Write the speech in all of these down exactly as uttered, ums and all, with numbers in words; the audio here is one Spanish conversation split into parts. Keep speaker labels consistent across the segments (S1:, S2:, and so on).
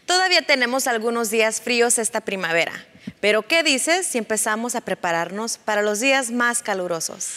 S1: Todavía tenemos algunos días fríos esta primavera, pero ¿qué dices si empezamos a prepararnos para los días más calurosos?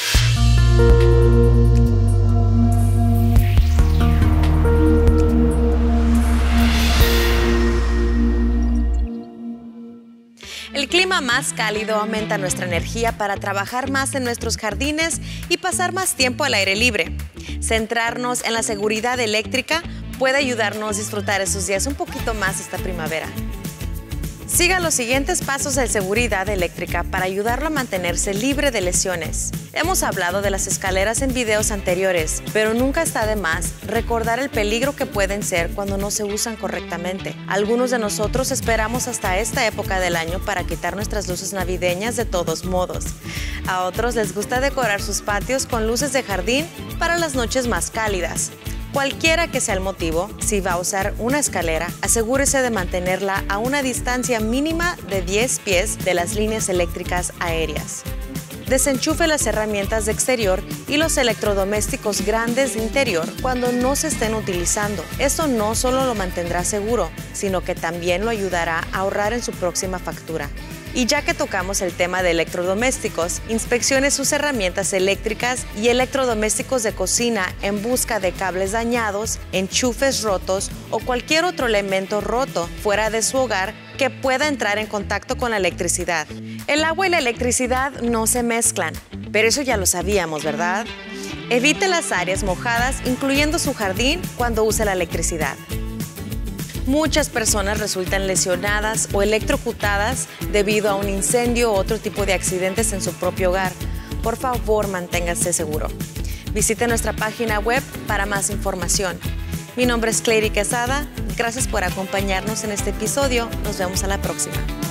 S1: El clima más cálido aumenta nuestra energía para trabajar más en nuestros jardines y pasar más tiempo al aire libre. Centrarnos en la seguridad eléctrica puede ayudarnos a disfrutar esos días un poquito más esta primavera. Siga los siguientes pasos de seguridad eléctrica para ayudarlo a mantenerse libre de lesiones. Hemos hablado de las escaleras en videos anteriores, pero nunca está de más recordar el peligro que pueden ser cuando no se usan correctamente. Algunos de nosotros esperamos hasta esta época del año para quitar nuestras luces navideñas de todos modos. A otros les gusta decorar sus patios con luces de jardín para las noches más cálidas. Cualquiera que sea el motivo, si va a usar una escalera, asegúrese de mantenerla a una distancia mínima de diez pies de las líneas eléctricas aéreas. Desenchufe las herramientas de exterior y los electrodomésticos grandes de interior cuando no se estén utilizando. Esto no solo lo mantendrá seguro, sino que también lo ayudará a ahorrar en su próxima factura. Y ya que tocamos el tema de electrodomésticos, inspeccione sus herramientas eléctricas y electrodomésticos de cocina en busca de cables dañados, enchufes rotos o cualquier otro elemento roto fuera de su hogar que pueda entrar en contacto con la electricidad. El agua y la electricidad no se mezclan, pero eso ya lo sabíamos, ¿verdad? Evite las áreas mojadas, incluyendo su jardín, cuando use la electricidad. Muchas personas resultan lesionadas o electrocutadas debido a un incendio u otro tipo de accidentes en su propio hogar. Por favor, manténgase seguro. Visite nuestra página web para más información. Mi nombre es Clary Quesada. Gracias por acompañarnos en este episodio. Nos vemos a la próxima.